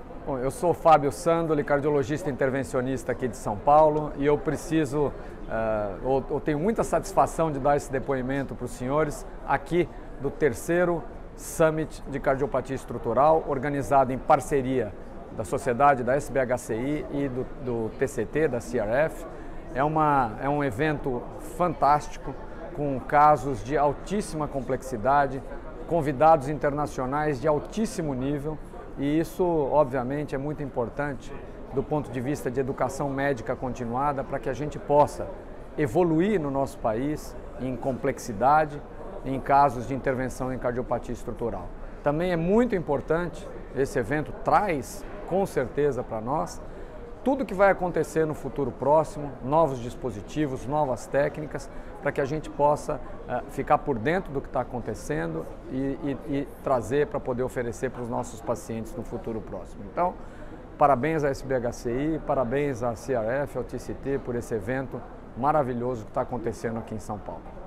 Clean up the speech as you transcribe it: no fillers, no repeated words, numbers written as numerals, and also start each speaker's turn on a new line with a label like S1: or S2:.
S1: Bom, eu sou Fábio Sandoli, cardiologista intervencionista aqui de São Paulo, e eu tenho muita satisfação de dar esse depoimento para os senhores aqui do terceiro Summit de Cardiopatia Estrutural, organizado em parceria da Sociedade da SBHCI e do TCT, da CRF. É um evento fantástico, com casos de altíssima complexidade, convidados internacionais de altíssimo nível, e isso, obviamente, é muito importante do ponto de vista de educação médica continuada para que a gente possa evoluir no nosso país em complexidade, em casos de intervenção em cardiopatia estrutural. Também é muito importante, esse evento traz, com certeza, para nós, tudo que vai acontecer no futuro próximo, novos dispositivos, novas técnicas, para que a gente possa ficar por dentro do que está acontecendo e trazer para poder oferecer para os nossos pacientes no futuro próximo. Então, parabéns à SBHCI, parabéns à CRF, ao TCT por esse evento maravilhoso que está acontecendo aqui em São Paulo.